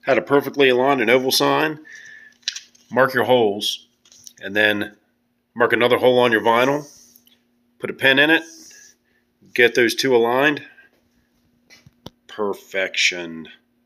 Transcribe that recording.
how to perfectly align an oval sign, mark your holes, and then mark another hole on your vinyl, put a pin in it, get those two aligned. Perfection.